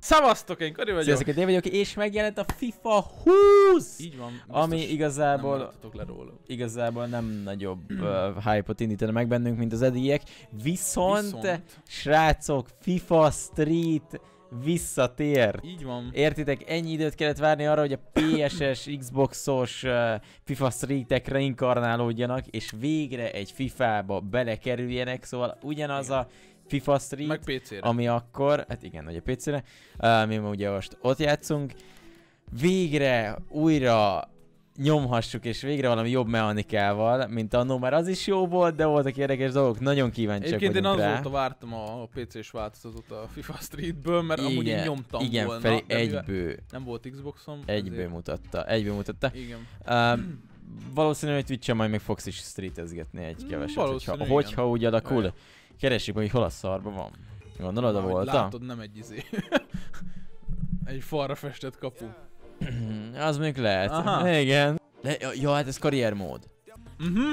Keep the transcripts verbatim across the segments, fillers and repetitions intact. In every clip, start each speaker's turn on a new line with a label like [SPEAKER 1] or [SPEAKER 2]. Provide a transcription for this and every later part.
[SPEAKER 1] Szavaztok, én Kari vagyok.
[SPEAKER 2] Sziasztok, én vagyok, és megjelent a FIFA húsz!
[SPEAKER 1] Így van.
[SPEAKER 2] Ami igazából,
[SPEAKER 1] nem le róla.
[SPEAKER 2] igazából nem nagyobb uh, hype-ot indítana meg bennünk, mint az eddigiek. Viszont, Viszont, srácok, FIFA Street visszatér.
[SPEAKER 1] Így van.
[SPEAKER 2] Értitek, ennyi időt kellett várni arra, hogy a pé es es, Xboxos uh, FIFA Streetek reinkarnálódjanak, és végre egy fifába belekerüljenek, szóval ugyanaz igen. a FIFA Street,
[SPEAKER 1] meg pé cére.
[SPEAKER 2] Ami akkor, hát igen, ugye pé cére, uh, mi ugye most ott játszunk, végre újra nyomhassuk, és végre valami jobb mechanikával, mint annó, már az is jó volt, de voltak érdekes dolgok, nagyon kíváncsiak vagyunk rá.
[SPEAKER 1] Egyébként én azóta vártam a pé cés változatot a FIFA Streetből, mert igen, amúgy én nyomtam
[SPEAKER 2] igen,
[SPEAKER 1] volna.
[SPEAKER 2] Feri, egyből.
[SPEAKER 1] Nem volt Xboxom.
[SPEAKER 2] Egyből ezért... mutatta, egyből mutatta.
[SPEAKER 1] Igen.
[SPEAKER 2] Uh, valószínűleg Twitch-en majd még fogsz is streetezgetni egy keveset, hogyha, hogyha úgy alakul. Jaj. Keressük, hogy hol a szarba van. Gondolod, a volta?
[SPEAKER 1] Látod, nem egy izé. Egy falra festett kapu.
[SPEAKER 2] Az még lehet.
[SPEAKER 1] Aha.
[SPEAKER 2] Igen. De, ja, hát ez karriermód.
[SPEAKER 1] Mhm. Uh-huh.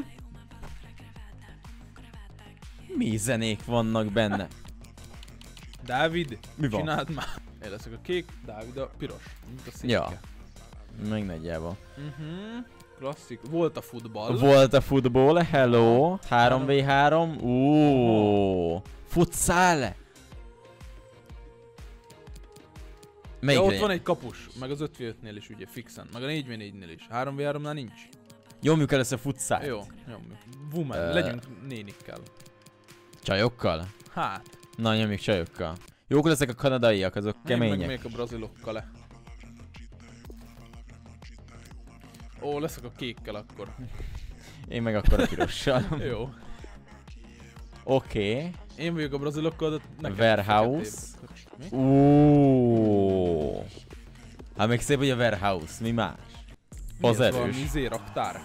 [SPEAKER 2] Mi zenék vannak benne?
[SPEAKER 1] Dávid,
[SPEAKER 2] mi van?
[SPEAKER 1] Csináld már. Én leszek a kék, Dávid a piros. Mint a széke.
[SPEAKER 2] Ja. Meg nagyjából.
[SPEAKER 1] Mhm. Uh-huh. Klasszik. Volt a futball.
[SPEAKER 2] Volt a futball, hello. három vé három. Uuuuh. Futsal.
[SPEAKER 1] Ja, ott van egy kapus, meg az öt vé ötnél is ugye fixen, meg a négy vé négynél is. három vé háromnál nincs.
[SPEAKER 2] Nyomjuk először futsal.
[SPEAKER 1] Jó, nyomjuk. Woman, uh, legyünk nénikkel.
[SPEAKER 2] Csajokkal?
[SPEAKER 1] Hát.
[SPEAKER 2] Na, nyomjuk csajokkal. Jók leszek a kanadaiak, azok
[SPEAKER 1] Én
[SPEAKER 2] kemények.
[SPEAKER 1] meg még a brazilokkal le. Ó, leszek a kékkel akkor.
[SPEAKER 2] Én meg akkor a pirossal.
[SPEAKER 1] Jó.
[SPEAKER 2] Oké. Okay.
[SPEAKER 1] Én vagyok a brazilokkal, de nekem
[SPEAKER 2] Warehouse. Uuuuh. Hát még szép, hogy a Warehouse, mi más?
[SPEAKER 1] Mi
[SPEAKER 2] az
[SPEAKER 1] ez
[SPEAKER 2] erős.
[SPEAKER 1] valami izé raktár?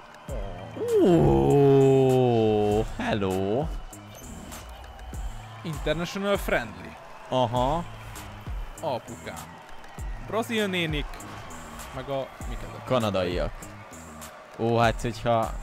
[SPEAKER 2] Uuuuh. Hello.
[SPEAKER 1] International friendly.
[SPEAKER 2] Aha.
[SPEAKER 1] Apukám. Brazil nénik. Meg a... miket a
[SPEAKER 2] kanadaiak. Ó, hát hogyha...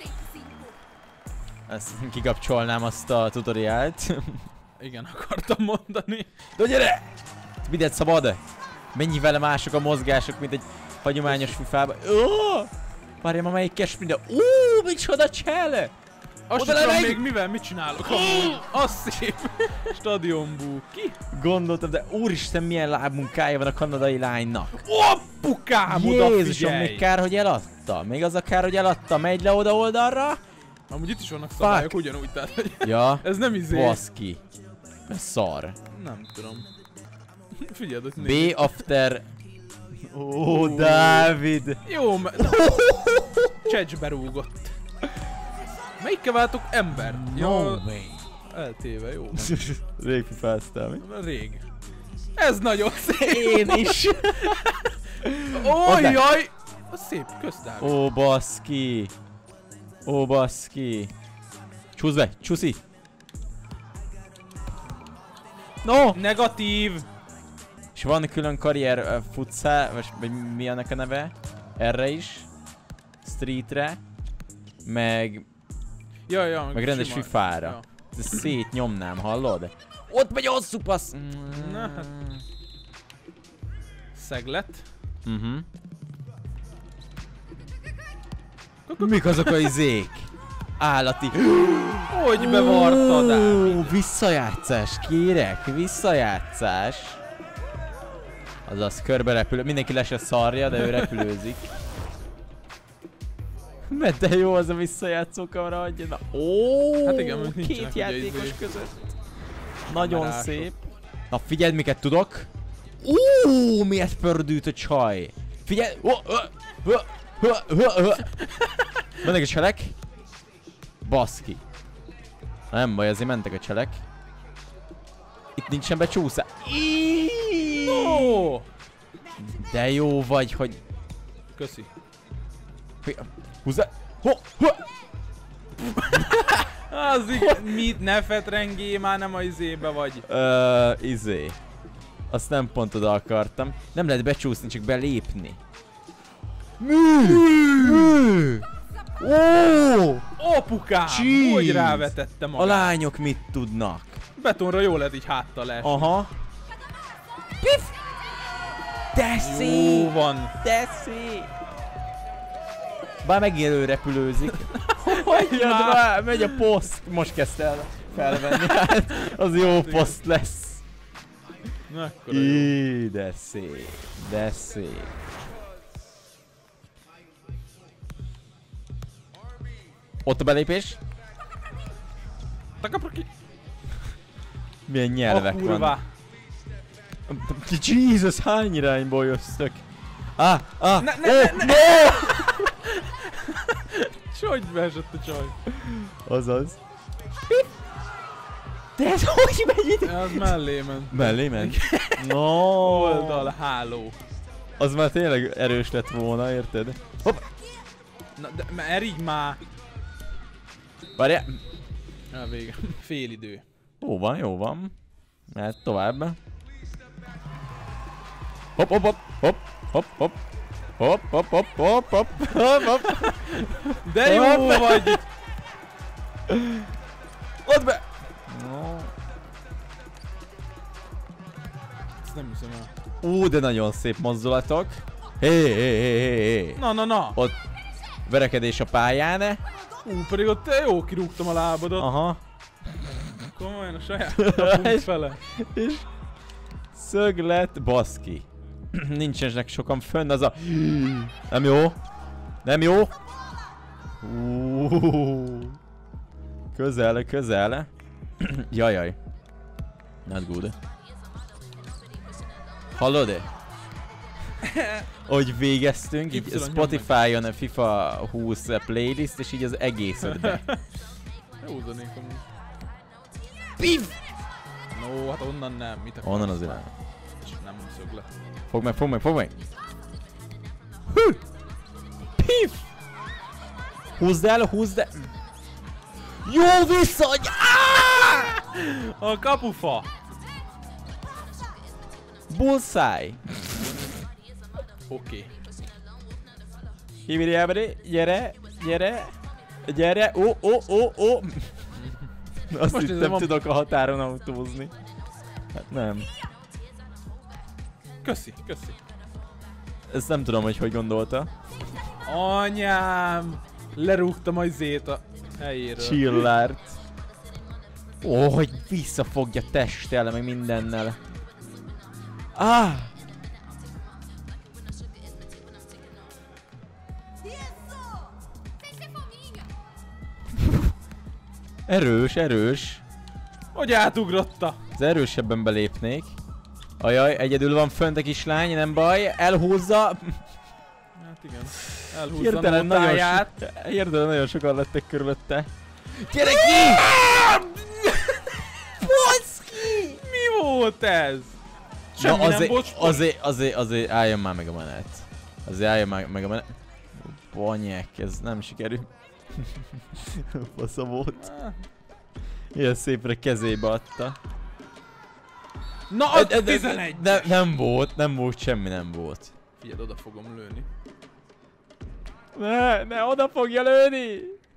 [SPEAKER 2] ezt kikapcsolnám azt a tutoriált.
[SPEAKER 1] Igen, akartam mondani.
[SPEAKER 2] De gyere! Mindent szabad! Mennyivel mások a mozgások, mint egy hagyományos fifában. Ó! Várjam, amelyik cash minden. Ó, micsoda csele!
[SPEAKER 1] Azt sem tudom még mivel, mit csinálok amúgy. Az szép. Stadionbú. Ki?
[SPEAKER 2] Gondoltam, de úristen, milyen lábmunkája van a kanadai lánynak.
[SPEAKER 1] Ó, pukám, odafigyelj!
[SPEAKER 2] Jézusom, még kár, hogy eladta. Még az a kár, hogy eladta. Megy le oda oldalra.
[SPEAKER 1] Amúgy itt is vannak szabályok, Fuck. ugyanúgy, tehát hogy
[SPEAKER 2] ja.
[SPEAKER 1] ez nem izé.
[SPEAKER 2] Baszki. Ez szar.
[SPEAKER 1] Nem tudom. Figyeld, hogy
[SPEAKER 2] B after... Ó, oh, Dávid!
[SPEAKER 1] Jó, mert... Csecsbe rúgott. Melyikkel váltok ember?
[SPEAKER 2] No
[SPEAKER 1] ja,
[SPEAKER 2] way.
[SPEAKER 1] Eltéve, jó.
[SPEAKER 2] Rég fifáztál, mi?
[SPEAKER 1] Rég. Ez nagyon szép.
[SPEAKER 2] Én is.
[SPEAKER 1] Ó, jaj! Az szép, kösz, Dávid.
[SPEAKER 2] Ó, baszki. Ó, baszki. Csúsz be, csúszi. No!
[SPEAKER 1] Negatív.
[SPEAKER 2] És van külön karrier uh, futsal, vagy mi annak a neve? Erre is. Streetre. Meg...
[SPEAKER 1] Ja, ja,
[SPEAKER 2] meg rendes fifára. Ja. De szétnyomnám, hallod? Ott megy a hosszú passz!
[SPEAKER 1] Na, hát. Szeglet.
[SPEAKER 2] Mhm. Uh-huh. Mik azok a izék? Állati.
[SPEAKER 1] Hogy bevartad el?
[SPEAKER 2] Visszajátszás, kérek, visszajátszás. Azaz körbe repülő, mindenki le se szarja, de ő repülőzik. Mert de jó az a visszajátszó kamera, adja. Na, ó,
[SPEAKER 1] hát igen,
[SPEAKER 2] két játékos izé. között. Nagyon kamerások. Szép. Na figyeld, miket tudok. Ó, miért pördült a csaj. Figyelj. Mennek a cselek. Baszki. Nem baj, azért mentek a cselek. Itt nincsen becsúszás.
[SPEAKER 1] No!
[SPEAKER 2] De jó vagy, hogy...
[SPEAKER 1] Köszi.
[SPEAKER 2] Húzzá! Ho! Ho!
[SPEAKER 1] Az igaz, mit ne fetrengé, már nem a izébe vagy.
[SPEAKER 2] Ö, izé. Azt nem pont oda akartam. Nem lehet becsúszni, csak belépni. Mű! Mű! Ó!
[SPEAKER 1] Apukám! Hogy rávetette magát?
[SPEAKER 2] A lányok mit tudnak?
[SPEAKER 1] Betonra jól lehet így háttal esni.
[SPEAKER 2] Aha. Piff! De szép!
[SPEAKER 1] Jó van!
[SPEAKER 2] De szép! Bár megint előrepülőzik. Hogy jön már? Megy a poszt. Most kezdte el felvenni. Hát, az jó poszt lesz. Í, de szép. De szép. Ott a belépés. Milyen nyelvek
[SPEAKER 1] oh,
[SPEAKER 2] van. Jesus, hány irányból jöttök? Ah, ah,
[SPEAKER 1] ne, ne,
[SPEAKER 2] oh,
[SPEAKER 1] ne, ne.
[SPEAKER 2] no!
[SPEAKER 1] Hogy beesett a csaj?
[SPEAKER 2] Azaz. De ez hogy megy itt?
[SPEAKER 1] Az mellé ment.
[SPEAKER 2] Mellé ment? No.
[SPEAKER 1] Oldal háló.
[SPEAKER 2] Az már tényleg erős lett volna, érted? Hopp!
[SPEAKER 1] Na, de erig már.
[SPEAKER 2] Várjál.
[SPEAKER 1] Ja, vége. Fél idő.
[SPEAKER 2] Jó van, jó van. Mehet tovább. Hopp, hopp, hopp, hopp, hopp, hopp. Hopp, hopp, hopp, hopp, hopp, hopp, hopp.
[SPEAKER 1] De jó hopp. Vagy!
[SPEAKER 2] Ott be! No.
[SPEAKER 1] Ezt nem hiszem el.
[SPEAKER 2] Ú, de nagyon szép mozdulatok. Hé, hé, hé, hé, hé.
[SPEAKER 1] Na, na, na.
[SPEAKER 2] Ott verekedés a pályán.
[SPEAKER 1] Ú, pedig ott jó kirúgtam a lábadat.
[SPEAKER 2] Aha.
[SPEAKER 1] Komolyan a saját kapunk fele.
[SPEAKER 2] És szöglet, baszki. Nincsenek sokan fönn, az a... Nem jó. Nem jó. Uh, közel, közel. Jajjaj. Not good. Hallod-e? Hogy végeztünk, így Spotify-on a FIFA húsz playlist, és így az egész ötbe.
[SPEAKER 1] Húzanék amúgy.
[SPEAKER 2] Piff!
[SPEAKER 1] No, hát onnan nem. Mit akarsz?
[SPEAKER 2] Onnan az irány.
[SPEAKER 1] És nem szöglet.
[SPEAKER 2] Fogd meg, fogd meg, fogd meg! Hű! Piff! Húzd el, húzd el! Jó vissza!
[SPEAKER 1] A kapufa!
[SPEAKER 2] Bullseye!
[SPEAKER 1] Oké. Okay.
[SPEAKER 2] Hibiri, gyere, gyere, gyere, ó, ó, ó, ó! Azt
[SPEAKER 1] most
[SPEAKER 2] hittem,
[SPEAKER 1] van...
[SPEAKER 2] tudok a határon autózni. Hát nem.
[SPEAKER 1] Köszi, köszi.
[SPEAKER 2] Ezt nem tudom, hogy hogy gondolta.
[SPEAKER 1] Anyám! Lerúgtam a izét a helyéről.
[SPEAKER 2] Chillárt. Ó, hogy visszafogja testtel, meg mindennel. Ah! Erős, erős.
[SPEAKER 1] Hogy átugrotta?
[SPEAKER 2] Az erősebben belépnék. Ajaj, egyedül van fönt a kislány, nem baj. Elhúzza.
[SPEAKER 1] Hát igen. Elhúzza
[SPEAKER 2] Hirtelen
[SPEAKER 1] a notáját.
[SPEAKER 2] Nagyon, hirtelen nagyon sokan lettek körülötte. Gyere ki! Bocki!
[SPEAKER 1] Mi volt ez? Semmi
[SPEAKER 2] Na, azért,
[SPEAKER 1] nem bocs.
[SPEAKER 2] azért, azért, azért álljon már meg a menet. Azért álljon már meg a menet. Banyek, ez nem sikerül. Fasza volt. Ilyen szépre kezébe adta.
[SPEAKER 1] Na, az
[SPEAKER 2] e, e,
[SPEAKER 1] tizenegy!
[SPEAKER 2] Ne, nem volt, nem volt, semmi nem volt.
[SPEAKER 1] Figyeld, oda fogom lőni.
[SPEAKER 2] Ne, ne, oda fogja lőni!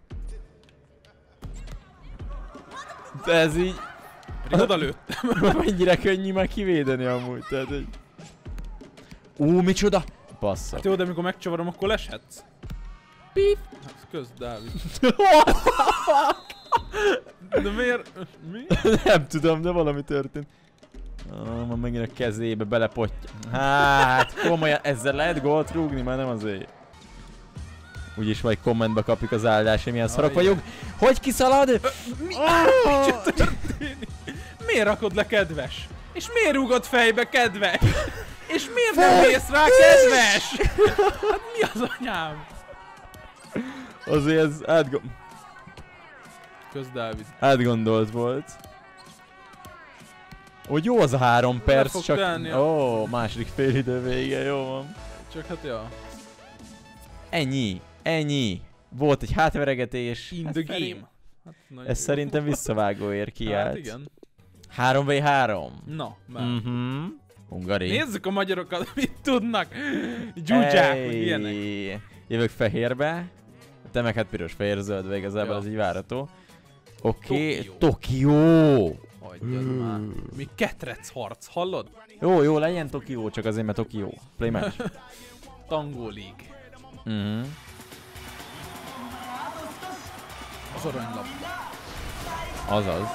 [SPEAKER 2] De ez így...
[SPEAKER 1] Pedig oda lőttem.
[SPEAKER 2] Mennyire könnyű már kivédeni amúgy, tehát hogy... Ú, micsoda! Bassza.
[SPEAKER 1] Hát jó, de amikor megcsavarom, akkor leshetsz.
[SPEAKER 2] Pip!
[SPEAKER 1] Kösz, Dávid.
[SPEAKER 2] What the fuck?
[SPEAKER 1] De miért? Mi?
[SPEAKER 2] Nem tudom, de valami történt. Ah, már megint a kezébe belepotja. Hát, komolyan, ezzel lehet gólt rúgni? Már nem azért. Úgyis majd kommentbe kapjuk az áldásra, milyen szarok vagyunk. Hogy kiszalad?
[SPEAKER 1] Ö, mi? Mi történik? Miért rakod le, kedves? És miért rúgod fejbe, kedves? És miért nem mész rá, kedves? Hát mi az anyám?
[SPEAKER 2] Azért ez átgond...
[SPEAKER 1] Kösz, Dávid.
[SPEAKER 2] Átgondolt volt. Ó, jó az a három perc, csak...
[SPEAKER 1] Tenni,
[SPEAKER 2] Ó, oh, második félidő vége, jó van.
[SPEAKER 1] Csak hát ja.
[SPEAKER 2] Ennyi, ennyi. Volt egy hátveregetés.
[SPEAKER 1] In
[SPEAKER 2] hát
[SPEAKER 1] the
[SPEAKER 2] felé...
[SPEAKER 1] game. Hát,
[SPEAKER 2] ez jó. Szerintem visszavágóért kiállt.
[SPEAKER 1] Hát igen.
[SPEAKER 2] három vé három.
[SPEAKER 1] Na, már.
[SPEAKER 2] Mhm. Hungari.
[SPEAKER 1] Nézzük a magyarokat, mit tudnak. Dzsúdzsák, vagy ilyenek.
[SPEAKER 2] Jövök fehérbe. Te meg hát piros, fehér, zöld, igazából
[SPEAKER 1] ja.
[SPEAKER 2] Ez így várható. Oké, okay. Tokió!
[SPEAKER 1] Hagyjad már. Mi ketrec harc, hallod?
[SPEAKER 2] Jó, jó, legyen Tokió, csak azért, mert Tokió. Play match.
[SPEAKER 1] Tango League.
[SPEAKER 2] Mhm.
[SPEAKER 1] Az aranylabda.
[SPEAKER 2] Azaz.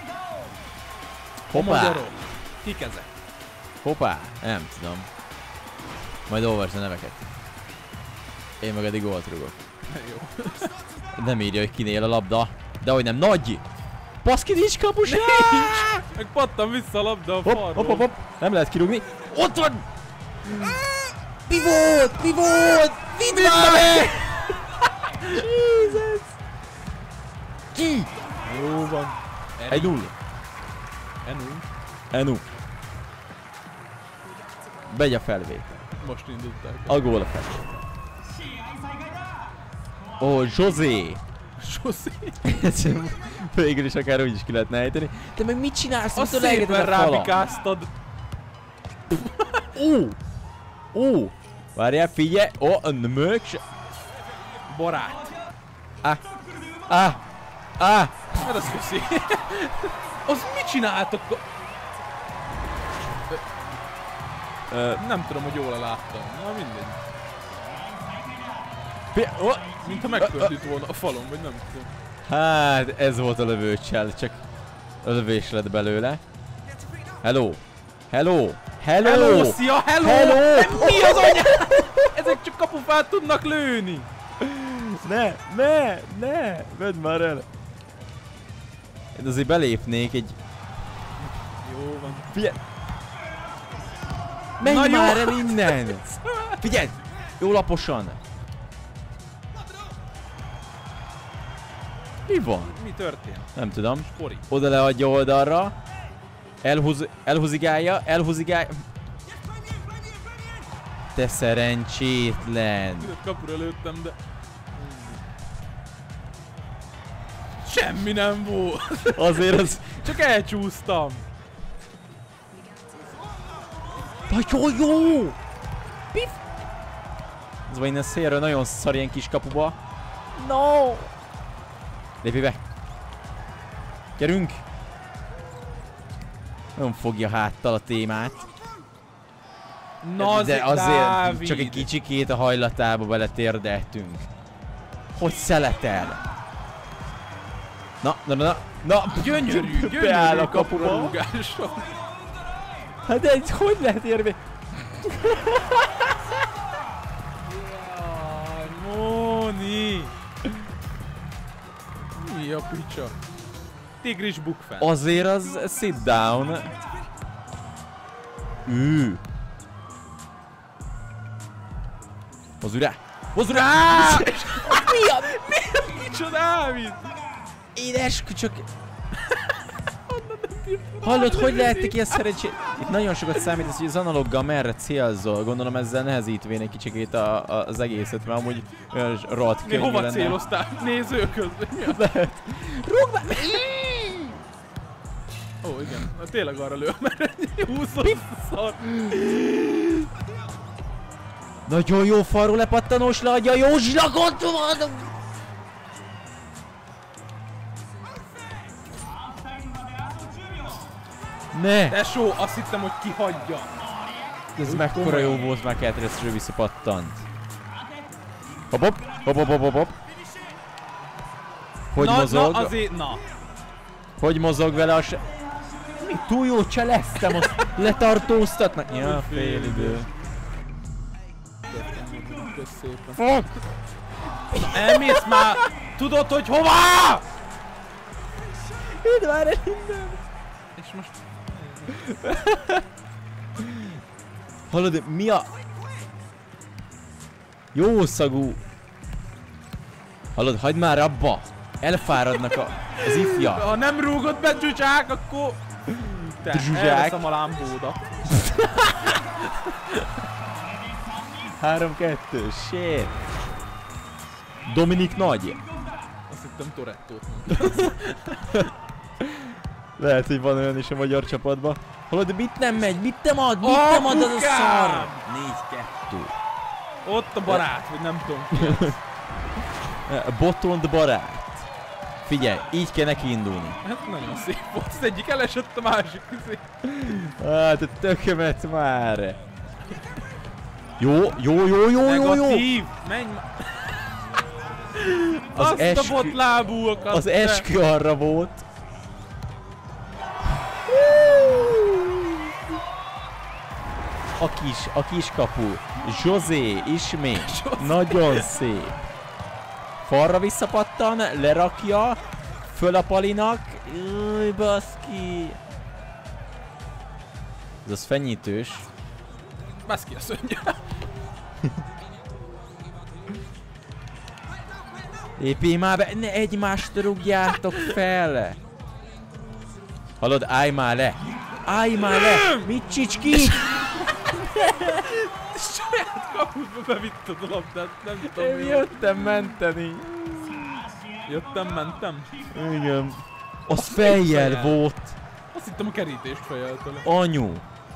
[SPEAKER 1] A
[SPEAKER 2] Hoppá!
[SPEAKER 1] magyarok. Kik ezek?
[SPEAKER 2] Hoppá! Nem tudom. Majd olvasd a neveket. Én meg eddig gólt rúgok.
[SPEAKER 1] Jó.
[SPEAKER 2] Nem írja, hogy kinél a labda. De hogy nem, nagy! Baszki, nincs kapus!
[SPEAKER 1] Nincs! Meg pattan vissza a labda a
[SPEAKER 2] Hopp,
[SPEAKER 1] falról.
[SPEAKER 2] hopp, hopp, hopp! Nem lehet kirúgni. Ott van! Mi volt? Mi volt? Vidd már be! Jesus! Ki?
[SPEAKER 1] Jó van.
[SPEAKER 2] Egy null.
[SPEAKER 1] Enu.
[SPEAKER 2] Enu. Megy a felvétel.
[SPEAKER 1] Most indulták.
[SPEAKER 2] A gól a felvétel. Ó, oh, José!
[SPEAKER 1] José.
[SPEAKER 2] Végül is akár úgy is ki lehetne ejteni. Te meg mit csinálsz?
[SPEAKER 1] Azt szépen rábikáztad.
[SPEAKER 2] Ó! Ó! Várjál, figyelj! Ó, a mög se...
[SPEAKER 1] Barát.
[SPEAKER 2] Ah! Ah! Ah!
[SPEAKER 1] Hát az köszi. Az mit csináltok?
[SPEAKER 2] Ö,
[SPEAKER 1] Nem tudom, hogy jól láttam. Na mindegy.
[SPEAKER 2] fi- ó!
[SPEAKER 1] Mintha megpördült volna a falon, vagy nem tudom.
[SPEAKER 2] Hát, ez volt a lövőcsel, csak a lövés lett belőle. Hello! Hello! Hello!
[SPEAKER 1] Hello, szia, hello!
[SPEAKER 2] Hello!
[SPEAKER 1] Mi az anya? Ezek csak kapufát tudnak lőni.
[SPEAKER 2] Ne! Ne! Ne! Vedd már el! Én azért belépnék egy...
[SPEAKER 1] Jó van.
[SPEAKER 2] Figyelj! Menj
[SPEAKER 1] Na
[SPEAKER 2] már
[SPEAKER 1] jó.
[SPEAKER 2] el innen! Figyelj! Jó laposan! Mi van?
[SPEAKER 1] Mi történt?
[SPEAKER 2] Nem tudom.
[SPEAKER 1] Spori.
[SPEAKER 2] Oda leadja oldalra. Elhúz, elhúzigálja, elhúzigálja. Te szerencsétlen.
[SPEAKER 1] Kapura lőttem, de... Semmi nem volt.
[SPEAKER 2] Azért az...
[SPEAKER 1] Csak elcsúsztam.
[SPEAKER 2] Nagyon jó! Pif! Ez van innen szélről nagyon szar ilyen kis kapuba. No! Lépj be! Gyerünk! Nem fogja háttal a témát.
[SPEAKER 1] Na,
[SPEAKER 2] de
[SPEAKER 1] az
[SPEAKER 2] azért
[SPEAKER 1] Dávid.
[SPEAKER 2] csak egy kicsikét a hajlatába beletérdeltünk. Hogy szeletel? Na, na, na, na!
[SPEAKER 1] Gyönyörű, gyönyörű
[SPEAKER 2] Beáll a
[SPEAKER 1] kapura
[SPEAKER 2] kapuba.
[SPEAKER 1] rúgása.
[SPEAKER 2] Hát de egy, hogy lehet érni?
[SPEAKER 1] Jaj, Móni! Mi a picsa? Tigris bukfent.
[SPEAKER 2] Azért az sit down. Ő. Hozz rá! Hozz rá! Mi a...
[SPEAKER 1] Mi a picsa, Dávid?
[SPEAKER 2] Édes, csak... Hallod, hogy lehettek ilyen szerencsét? Itt nagyon sokat számít az, hogy az analoggal merre célzol. Gondolom ezzel nehezítvén egy kicsikét a, a, az egészet, mert amúgy olyan rohadt
[SPEAKER 1] Mi
[SPEAKER 2] könnyű
[SPEAKER 1] hova
[SPEAKER 2] lenne.
[SPEAKER 1] céloztál? Nézőköz?
[SPEAKER 2] Lehet. Rúgd már!
[SPEAKER 1] Ó, igen. Na, tényleg arra lő, mert húszott szar.
[SPEAKER 2] Nagyon jó falról lepattanós leadja a jó zslakot! Ne!
[SPEAKER 1] Tesó, azt hittem, hogy kihagyja.
[SPEAKER 2] Ez mekkora jó volt, már Ketresről visszapattant. Hopp, hopp, hopp, hopp, hopp, hopp, hopp. Hogy
[SPEAKER 1] na,
[SPEAKER 2] mozog?
[SPEAKER 1] Na, azért, na.
[SPEAKER 2] Hogy mozog vele a se... Mi túl jó cseleztem, azt letartóztatnak. Ja, fél idő.
[SPEAKER 1] Kösz szépen.
[SPEAKER 2] Fuck!
[SPEAKER 1] Na, elmész már! Tudod, hogy hova?
[SPEAKER 2] Hidd már el innen!
[SPEAKER 1] És most...
[SPEAKER 2] Hallod, mi a... Jó szagú... Hallod, hagyd már abba! Elfáradnak a... az ifja.
[SPEAKER 1] Ha nem rúgod be, Zsuzsák, akkor... Te,
[SPEAKER 2] Zsuzsák.
[SPEAKER 1] elveszem a lámbódat.
[SPEAKER 2] három kettő, shit! Dominik nagy!
[SPEAKER 1] Azt hittem Torettót.
[SPEAKER 2] Lehet, hogy van olyan is a magyar csapatban. Hallod, mit nem megy? Mit nem ad? Mit
[SPEAKER 1] Oh,
[SPEAKER 2] nem ad az a
[SPEAKER 1] kukám!
[SPEAKER 2] szar? négy kettő.
[SPEAKER 1] Ott a barát, vagy nem tudom ki.
[SPEAKER 2] Botond barát. Figyelj, így kell neki indulni.
[SPEAKER 1] Hát nagyon szép volt, az egyik elesett, a másik közé.
[SPEAKER 2] Hát a tökömet már. Jó, jó, jó, jó, jó, jó.
[SPEAKER 1] Negatív, menj már.
[SPEAKER 2] Az
[SPEAKER 1] Azt
[SPEAKER 2] eskü...
[SPEAKER 1] a botlábúakat.
[SPEAKER 2] Az eskü arra volt. A kis, a kis kapu. José ismét.
[SPEAKER 1] José.
[SPEAKER 2] Nagyon szép. Falra visszapattan, lerakja. Föl a Palinak. Új, baszki. Ez az fenyítős.
[SPEAKER 1] Baszki a szönnyel.
[SPEAKER 2] Épjél már be, ne egymást rúgjátok fel! Hallod, állj már le! Állj már le! Mit csicski?
[SPEAKER 1] Saját kapudba bevitted a labdát, nem tudom
[SPEAKER 2] Én
[SPEAKER 1] mi.
[SPEAKER 2] jöttem menteni.
[SPEAKER 1] Jöttem, mentem.
[SPEAKER 2] Igen. Az fejjel
[SPEAKER 1] fejjel.
[SPEAKER 2] volt.
[SPEAKER 1] Azt hittem a kerítést fejeltől.
[SPEAKER 2] Anyu.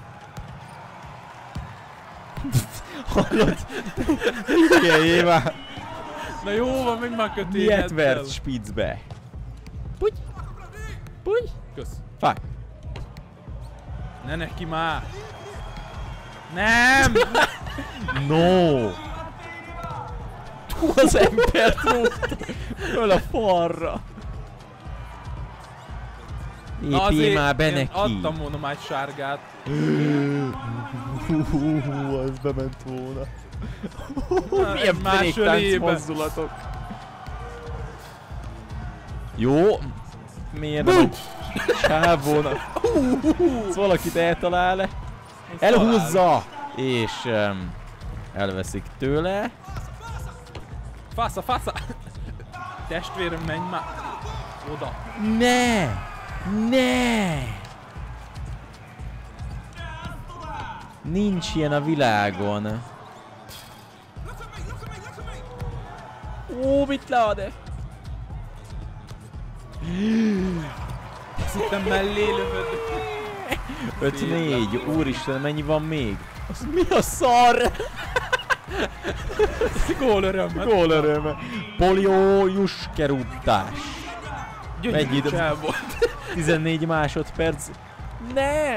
[SPEAKER 2] Hallod? Figyeljél már!
[SPEAKER 1] Na jó van, még már kötélhettel.
[SPEAKER 2] Miért vert spiccbe? Puty! Puty!
[SPEAKER 1] Kösz.
[SPEAKER 2] Fáj!
[SPEAKER 1] Ne neki már! Nem!
[SPEAKER 2] No! Az embert rúgta föl a falra! Épjél már be
[SPEAKER 1] én
[SPEAKER 2] neki!
[SPEAKER 1] adtam volna már egy sárgát.
[SPEAKER 2] Hú, az bement volna.
[SPEAKER 1] Na,
[SPEAKER 2] Milyen
[SPEAKER 1] más
[SPEAKER 2] breaktánc
[SPEAKER 1] ölébe.
[SPEAKER 2] mozdulatok. Jó. Miért nem egy sávónak? Ez valakit eltalál. Elhúzza! És um, elveszik tőle.
[SPEAKER 1] Fásza, fásza! Testvérem, menj már! Oda!
[SPEAKER 2] Ne! Ne! Nincs ilyen a világon. Ó, mit lead-e?
[SPEAKER 1] Azt hittem mellé lövöd.
[SPEAKER 2] öt négy, úristen, mennyi van még? Az mi a szar?
[SPEAKER 1] Gól örömmel.
[SPEAKER 2] Gól öröme. Polió juskerúttás.
[SPEAKER 1] Gyönyörű
[SPEAKER 2] Mennyi idő?
[SPEAKER 1] csel volt.
[SPEAKER 2] tizennégy másodperc. Ne!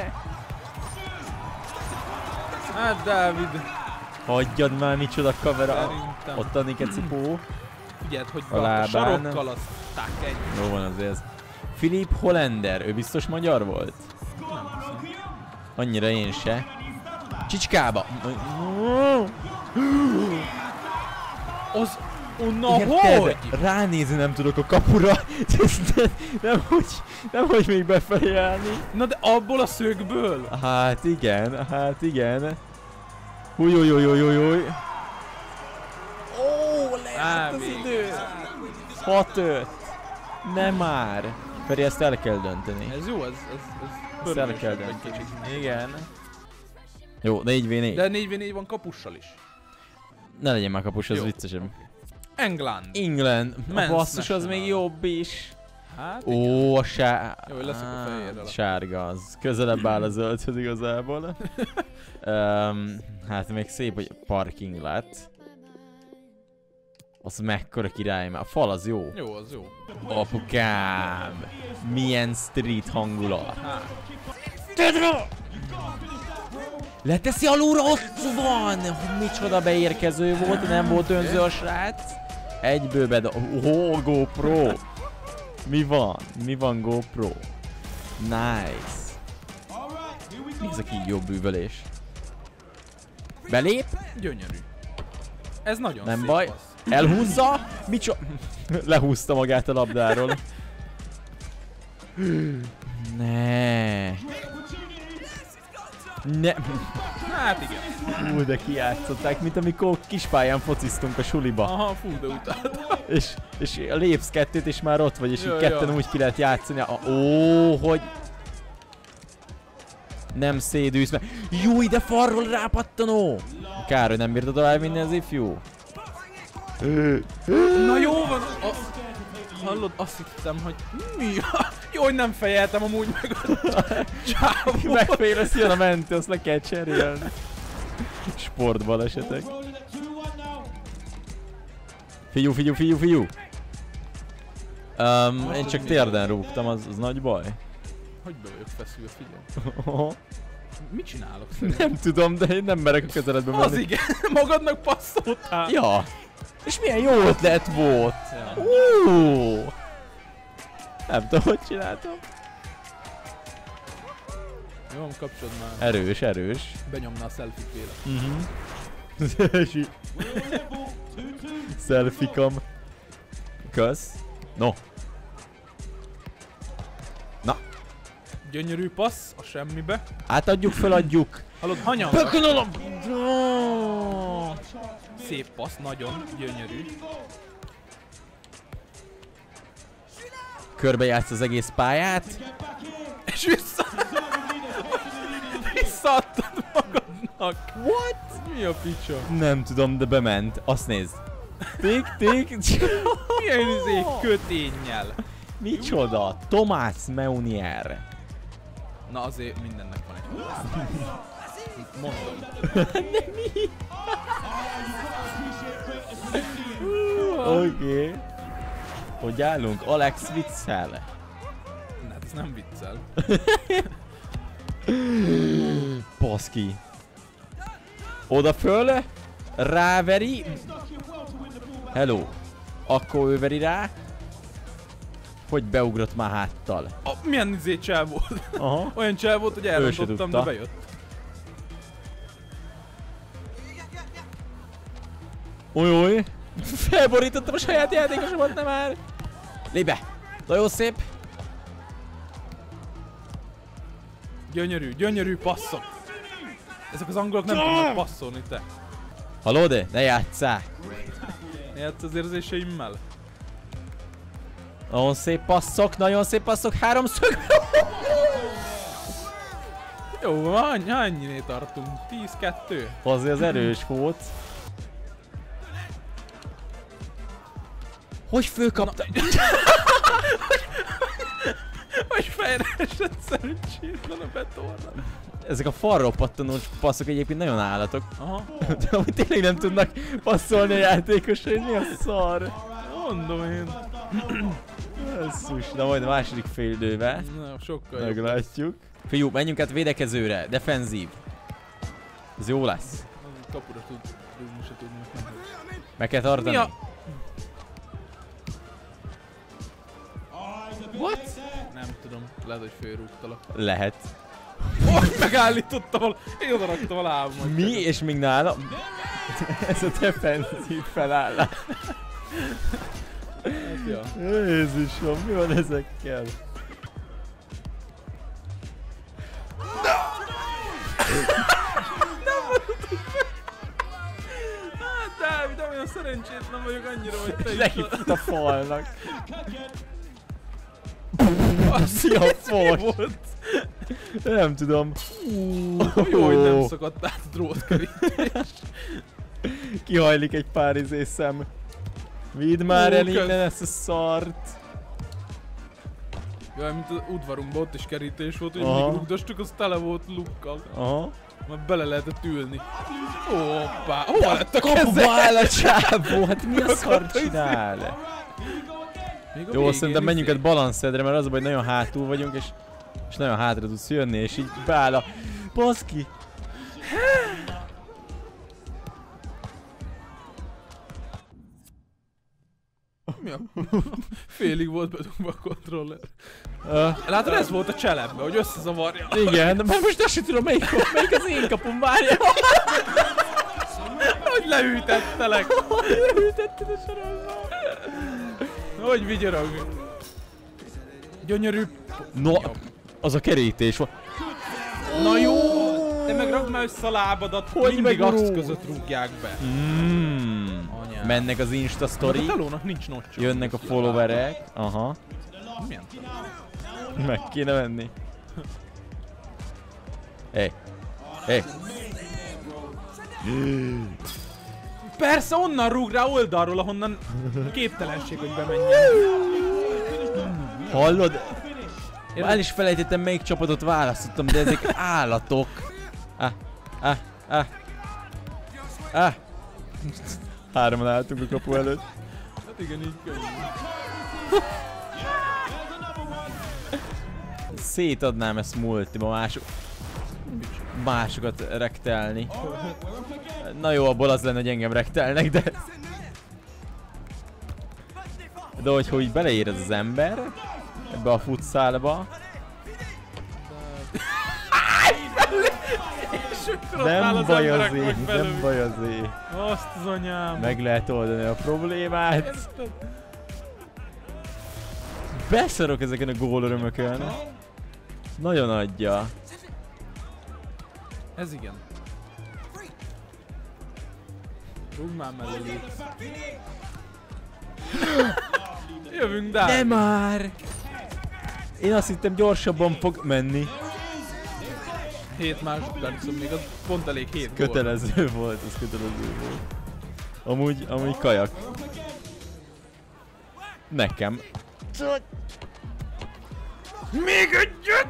[SPEAKER 1] Hát Dávid,
[SPEAKER 2] Hagyjad már, micsoda kamera.
[SPEAKER 1] szerintem.
[SPEAKER 2] Ott a Nikecipó.
[SPEAKER 1] Figyeld, hogy
[SPEAKER 2] A
[SPEAKER 1] a, a
[SPEAKER 2] lábán.
[SPEAKER 1] sarokkal az tak egy.
[SPEAKER 2] Jó van azért. Philip Hollander, ő biztos magyar volt? Annyira én se. Csicskába!
[SPEAKER 1] Az... Oh, na
[SPEAKER 2] Érted?
[SPEAKER 1] hogy?
[SPEAKER 2] Ránézni nem tudok a kapura. nem, hogy, nem, hogy még befelé állni.
[SPEAKER 1] Na de abból a szögből?
[SPEAKER 2] Hát igen, hát igen. Hújjújjújjújjúj. Ó, lejárt az idő. hat öt. Nem már. Feri, ezt el kell dönteni.
[SPEAKER 1] Ez jó, ez... ez, ez
[SPEAKER 2] Ezt el kell
[SPEAKER 1] pörgősebb egy
[SPEAKER 2] dönteni.
[SPEAKER 1] kicsit.
[SPEAKER 2] Igen. Jó, négy vé négy.
[SPEAKER 1] De négy vé négy van kapussal is.
[SPEAKER 2] Ne legyen már kapus, az
[SPEAKER 1] Jó.
[SPEAKER 2] viccesebb.
[SPEAKER 1] England.
[SPEAKER 2] England. A
[SPEAKER 1] Men's
[SPEAKER 2] basszus, az még
[SPEAKER 1] National.
[SPEAKER 2] jobb is.
[SPEAKER 1] Hát
[SPEAKER 2] Ó, a sár...
[SPEAKER 1] Jó, leszek a fejérrel.
[SPEAKER 2] Ah, sárga az. Közelebb áll a zöldhöz igazából. um, hát még szép, hogy parking lett. Az mekkora király már. A fal az jó.
[SPEAKER 1] Jó, az jó.
[SPEAKER 2] Apukám. Milyen street hangulat.
[SPEAKER 1] Hát.
[SPEAKER 2] Tedra! Leteszi alulra, ott van! Micsoda beérkező volt, nem volt önző a srác. Egyből bedo... Ó, GoPro! Mi van? Mi van GoPro? Nice! Mi ez a kígyó bűvölés? Belép?
[SPEAKER 1] Gyönyörű. Ez nagyon
[SPEAKER 2] Nem
[SPEAKER 1] szép
[SPEAKER 2] baj.
[SPEAKER 1] az.
[SPEAKER 2] Elhúzza? Micso... Lehúzta magát a labdáról. Ne. Ne.
[SPEAKER 1] Hát igen.
[SPEAKER 2] Hú, de kijátszották, mint amikor kispályán fociztunk a suliba.
[SPEAKER 1] Aha, fú, de utáltam.
[SPEAKER 2] És, és lépsz kettőt, és már ott vagy, és
[SPEAKER 1] Jó,
[SPEAKER 2] így ketten
[SPEAKER 1] jó.
[SPEAKER 2] úgy ki lehet játszani. A- Ó, hogy... Nem szédülsz meg. Jó, ide falról rápattanó! Kár, hogy nem bírtad elvinni az ifjú.
[SPEAKER 1] Na jó van. A... Hallod, azt hittem, hogy mi? Jó, hogy nem fejeltem amúgy meg a csávót.
[SPEAKER 2] Megfélesz, jön a mentő, azt le kell cserélni. Sportbalesetek. Figyú, figyú, figyú, figyú! Um, én csak térden rúgtam, az, az nagy baj.
[SPEAKER 1] Hogy be vagyok feszülve, figyelj. Mit csinálok
[SPEAKER 2] szerintem? Nem tudom, de én nem merek a közeledbe menni.
[SPEAKER 1] Az igen, magadnak passzoltál.
[SPEAKER 2] Ja. És milyen jó ötlet volt.
[SPEAKER 1] Ja.
[SPEAKER 2] Uh. Nem tudom, hogy csináltam.
[SPEAKER 1] Jó, kapcsolod már.
[SPEAKER 2] Erős, erős.
[SPEAKER 1] Benyomna a selfie-t véle.
[SPEAKER 2] Mhm. Selfie-kam. Kösz. No. Na.
[SPEAKER 1] Gyönyörű passz a semmibe.
[SPEAKER 2] Átadjuk, feladjuk.
[SPEAKER 1] Hallod, hanyagnak.
[SPEAKER 2] Bekönyolom!
[SPEAKER 1] Szép passz, nagyon gyönyörű.
[SPEAKER 2] Körbejátsz az egész pályát.
[SPEAKER 1] És vissza... Visszaadtad magadnak.
[SPEAKER 2] What?
[SPEAKER 1] Mi a picsa?
[SPEAKER 2] Nem tudom, de bement. Azt nézd. Tik, tik.
[SPEAKER 1] Milyen izé köténnyel.
[SPEAKER 2] Micsoda? Tomás Meunier.
[SPEAKER 1] Na azért mindennek van egy mondom.
[SPEAKER 2] De mi? Oké. Okay. Hogy állunk? Alex viccel.
[SPEAKER 1] Na, hát ez nem viccel.
[SPEAKER 2] Baszki. Oda föl. Ráveri. Hello. Akkor ő veri rá. Hogy beugrott már háttal.
[SPEAKER 1] Oh, milyen izé csel volt.
[SPEAKER 2] Aha.
[SPEAKER 1] Olyan csel volt, hogy elrontottam, de bejött.
[SPEAKER 2] Ujjjj. Felborítottam a saját játékosomat, nem már. Lépj be. Nagyon szép.
[SPEAKER 1] Gyönyörű, gyönyörű passzok. Ezek az angolok nem tudnak passzolni, te.
[SPEAKER 2] Hallod? Ne játsszál.
[SPEAKER 1] Ne játsz az érzéseimmel.
[SPEAKER 2] Nagyon szép passzok, nagyon szép passzok, háromszög.
[SPEAKER 1] Jó, hány, hánynél tartunk? tíz kettő.
[SPEAKER 2] Azért az erős volt. Hogy fölkapta?
[SPEAKER 1] Hogy fejre esett szerencsétlen a betorna.
[SPEAKER 2] Ezek a falról pattanós passzok egyébként nagyon állatok.
[SPEAKER 1] Aha.
[SPEAKER 2] De amúgy tényleg nem tudnak passzolni a játékosai, mi a szar?
[SPEAKER 1] Mondom én.
[SPEAKER 2] Esszus, de majd a második fél időben.
[SPEAKER 1] Na, sokkal jobb.
[SPEAKER 2] Meglátjuk. Fiú, menjünk át védekezőre, defenzív. Ez jó lesz.
[SPEAKER 1] Kapura tud, rúgni se tudnak.
[SPEAKER 2] Meg kell tartani.
[SPEAKER 1] Mi a...
[SPEAKER 2] What?
[SPEAKER 1] Nem tudom, lehet, hogy fölrúgtalak.
[SPEAKER 2] Lehet.
[SPEAKER 1] Oh, megállítottam a... Én oda raktam a lábamat.
[SPEAKER 2] Mi? És még nálam? Ez a defenzív felállás.
[SPEAKER 1] Hát, ja.
[SPEAKER 2] Jézusom, mi van ezekkel?
[SPEAKER 1] Hát Dávid, nem olyan szerencsétlen vagyok annyira, hogy te is...
[SPEAKER 2] Lekifut a falnak. Szia, fos! Nem tudom.
[SPEAKER 1] Jó, hogy nem szakadt át a drótkerítés.
[SPEAKER 2] Kihajlik egy pár izé szem. Vidd már el innen ezt a szart.
[SPEAKER 1] Jaj, mint az udvarunkban ott is kerítés volt, hogy
[SPEAKER 2] aha,
[SPEAKER 1] mindig rugdostuk, az tele volt lukkal.
[SPEAKER 2] Aha.
[SPEAKER 1] Már bele lehetett ülni. Hoppá, hova lett a keze?
[SPEAKER 2] Kapuba áll a csávó, hát mi a szar csinál? Jó, szerintem menjünk egy balanszedre, mert az a baj, hogy nagyon hátul vagyunk, és, és nagyon hátra tudsz jönni, és így beáll a... Baszki!
[SPEAKER 1] Mi a... Félig volt bedugva a kontroller.
[SPEAKER 2] Uh,
[SPEAKER 1] Látod, ez volt a cselepbe, hogy összezavarja.
[SPEAKER 2] Igen, de most azt sem tudom, melyik, melyik az én kapum, várja.
[SPEAKER 1] Hogy leütettelek.
[SPEAKER 2] Hogy leütetted a sorozat?
[SPEAKER 1] Hogy vigyorog. Gyönyörű...
[SPEAKER 2] No, az a kerítés van.
[SPEAKER 1] Na jó! De meg rakd már össze a lábadat, hogy mindig ax között rúgják be.
[SPEAKER 2] Mm. Mennek az Insta sztori.
[SPEAKER 1] A telónak nincs notch.
[SPEAKER 2] Jönnek a followerek. Aha.
[SPEAKER 1] Milyen?
[SPEAKER 2] Meg kéne venni. Hé. Hé.
[SPEAKER 1] Persze onnan rúg rá oldalról, ahonnan képtelenség, hogy bemenjen.
[SPEAKER 2] Hallod? Már is felejtettem, melyik csapatot választottam, de ezek állatok. Ah, ah, ah. Ah. Hárman álltunk a kapu előtt.
[SPEAKER 1] Hát igen, így könnyű.
[SPEAKER 2] Szétadnám ezt multiba, mások... másokat rektelni. Na jó, abból az lenne, hogy engem rektelnek, de... De hogy, hogy beleér ez az ember ebbe a futszálba. Nem baj azért, nem baj azért.
[SPEAKER 1] Azt az anyám.
[SPEAKER 2] Meg lehet oldani a problémát. Beszarok ezeken a gólörömökön. Nagyon adja.
[SPEAKER 1] Ez igen. Rúgj már mellé. Jövünk, Dávid.
[SPEAKER 2] De már! Én azt hittem gyorsabban fog menni.
[SPEAKER 1] hét másodpercon, még az pont elég hét gól.
[SPEAKER 2] Kötelező volt, ez kötelező volt. Amúgy, amúgy kajak. Nekem.
[SPEAKER 1] Még egyet!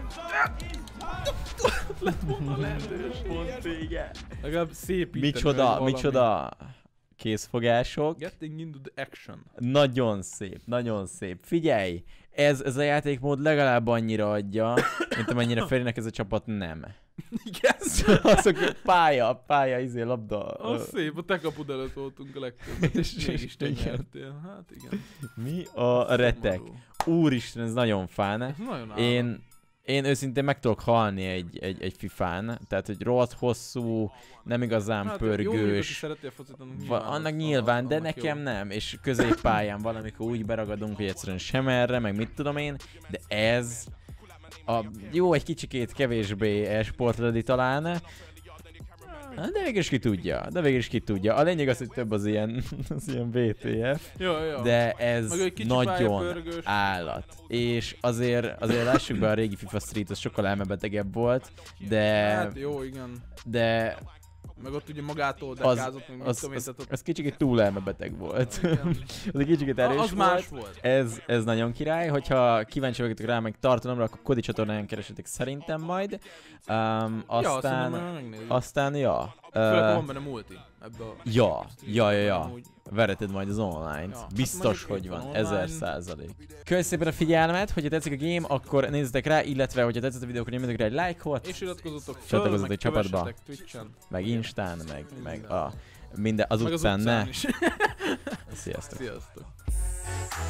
[SPEAKER 1] Lett volna lehetőség.
[SPEAKER 2] Pont vége.
[SPEAKER 1] Legalább szépíteni.
[SPEAKER 2] Micsoda, micsoda kézfogások.
[SPEAKER 1] Getting into the action.
[SPEAKER 2] Nagyon szép, nagyon szép. Figyelj, ez, ez a játékmód legalább annyira adja, mint amennyire Ferinek ez a csapat nem.
[SPEAKER 1] Igen.
[SPEAKER 2] Azok pálya, pálya, izé, labda.
[SPEAKER 1] Az szép, a te kapud előtt voltunk a legtöbbet, és mégis te nyertél. Hát igen.
[SPEAKER 2] Mi a retek? Úristen, ez nagyon fán.
[SPEAKER 1] Ez nagyon
[SPEAKER 2] Én, én őszintén meg tudok halni egy, egy, egy fifán, tehát hogy rohadt hosszú, nem igazán
[SPEAKER 1] hát,
[SPEAKER 2] pörgős.
[SPEAKER 1] Jó, a focit, annak
[SPEAKER 2] Va, annak nyilván,
[SPEAKER 1] az,
[SPEAKER 2] de
[SPEAKER 1] annak
[SPEAKER 2] nekem
[SPEAKER 1] jó.
[SPEAKER 2] nem, és középpályán valamikor úgy beragadunk, hogy egyszerűen sem erre, meg mit tudom én, de ez a jó, egy kicsikét kevésbé e-sportredi talán, de végül is ki tudja, de végül is ki tudja. A lényeg az, hogy több az ilyen, az ilyen vé té ef,
[SPEAKER 1] jó, jó.
[SPEAKER 2] de ez nagyon állat. És azért, azért lássuk be, a régi FIFA Street az sokkal elmebetegebb volt, de...
[SPEAKER 1] Hát jó, igen.
[SPEAKER 2] De...
[SPEAKER 1] Meg ott ugye magától dekázott, meg
[SPEAKER 2] az,
[SPEAKER 1] mit
[SPEAKER 2] az,
[SPEAKER 1] tudom,
[SPEAKER 2] az, az kicsikét túl elmebeteg volt. Az egy kicsikét erős
[SPEAKER 1] az
[SPEAKER 2] volt.
[SPEAKER 1] más volt.
[SPEAKER 2] Ez, ez nagyon király, hogyha kíváncsi vagytok rá meg tartalomra, akkor Kodi csatornán keresetek szerintem majd. Um, aztán,
[SPEAKER 1] ja,
[SPEAKER 2] aztán, ja.
[SPEAKER 1] Főleg van benne multi ebbe a...
[SPEAKER 2] Ja, ja, ja, ja. Vereted majd az online-t.
[SPEAKER 1] Ja,
[SPEAKER 2] Biztos,
[SPEAKER 1] hát
[SPEAKER 2] hogy van.
[SPEAKER 1] van
[SPEAKER 2] Ezer százalék. Köszönjük szépen a figyelmet, hogyha tetszik a game, akkor nézzetek rá, illetve hogyha tetszett a videó, akkor nyomjatok rá egy lájkot.
[SPEAKER 1] És iratkozzatok föl,
[SPEAKER 2] Csatlakozzatok
[SPEAKER 1] meg
[SPEAKER 2] egy csapatba.
[SPEAKER 1] kövessetek Twitchen.
[SPEAKER 2] Meg Instán, meg,
[SPEAKER 1] Minden.
[SPEAKER 2] meg a... Minden, az
[SPEAKER 1] Meg
[SPEAKER 2] utcán,
[SPEAKER 1] az
[SPEAKER 2] ne.
[SPEAKER 1] utcán is.
[SPEAKER 2] Sziasztok.
[SPEAKER 1] Sziasztok.